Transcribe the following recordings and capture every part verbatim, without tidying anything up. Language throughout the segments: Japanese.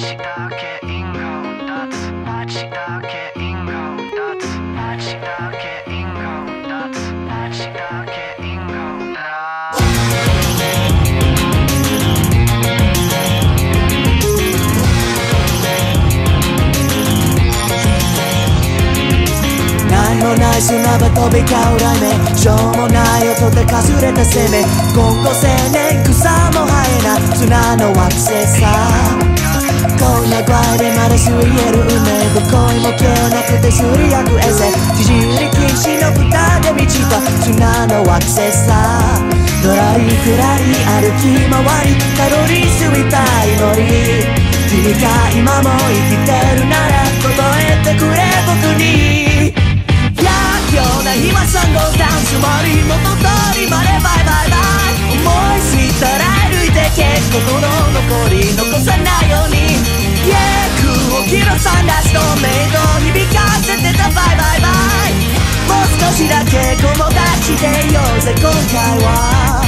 砂場飛び交う雷鳴、しょうもない音でかすれた生命、今後青年草も生えな砂の惑星さ。こんな具合でまだ吸いえる運命、どこにも手なくてすり焼く衛星、自力禁止の蓋で満ちた砂の惑星さ。のらりくらり歩き回りたどり着いた祈り、君が今も生きてるなら答えてくれ僕に。今日な日はさん号ダンスもり元通りまでバイバイバイ、思いついたら歩いてけ心残り残さないように、夜空を広さなストメイド響かせてたバイバイバイ、もう少しだけ友達でいようぜ今回は。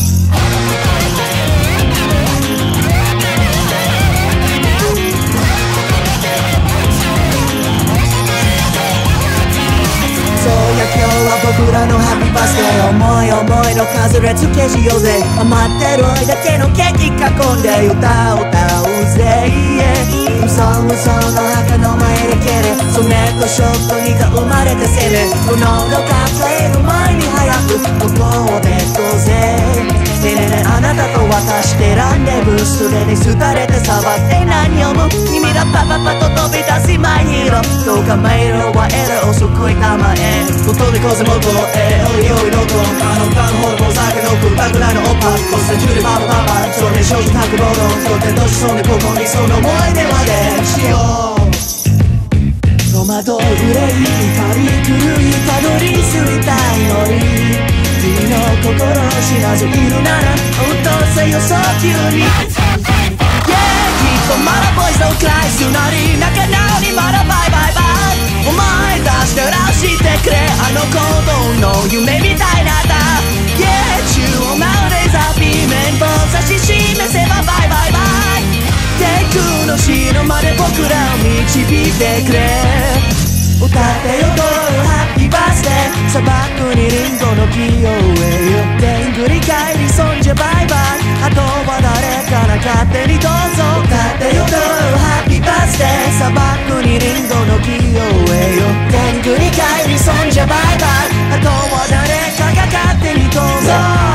そうや今日は僕らのハッピーバースデー、思い思いの数列消しようぜ、余ってるだけのケーキ囲んで歌を歌うぜ、嘘嘘の墓の前で蹴れ、そめとショットにが生まれてせめ、この喉抱える前に早くここを出こうぜ。ねえねえねえあなたと私でランデブー、すでに廃れて触って何をも君らパパパと飛び出しマイヒーロー、どうか迷路はエレを救いたまえ、外で風もこえおいおいどこあの歌のホルモン酒のくばぐらいのオッパこっせ中でパパパパそれ少女たくぼの拠点としそうでここにその思い出までしよう。戸惑う憂い怒り狂いたどり着いた祈り、君の心を知らずいるなら応答せよ早急に。 Yeah きっとまだボイスをクライすなり仲直りまだバイバイバイ、思い出したらしてくれあの鼓動の夢みたいなだ。 Yeah 宙を舞うレーザービー面を指し示せばバイバイバイ、天空の城まで僕らを導いてくれ。歌ってよどうハッピーバースデー、砂漠にリンゴの木を植えよう、でんぐり返りそんじゃバイバイ、あとは誰かな勝手にどうぞ。歌ってよどうハッピーバースデー、砂漠にリンゴの木を植えよう、でんぐり返りそんじゃバイバイ、あとは誰かが勝手にどうぞ。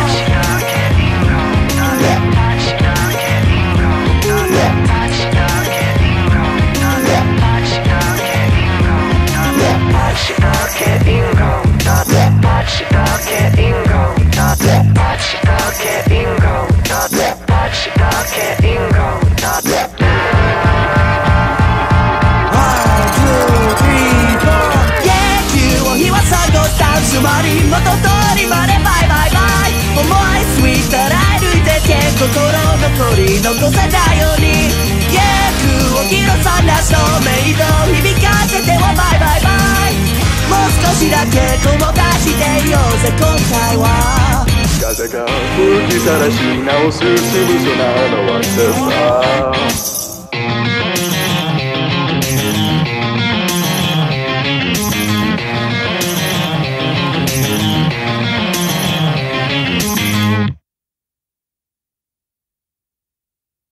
つまり元通りまでバイバイバイ、思いついたら歩いてけ心残り残さないように、夜空を広さなストメイド響かせてはバイバイバイ、もう少しだけ友達でいようぜ今回は。 風が吹きさらし直すつぶそなのはさ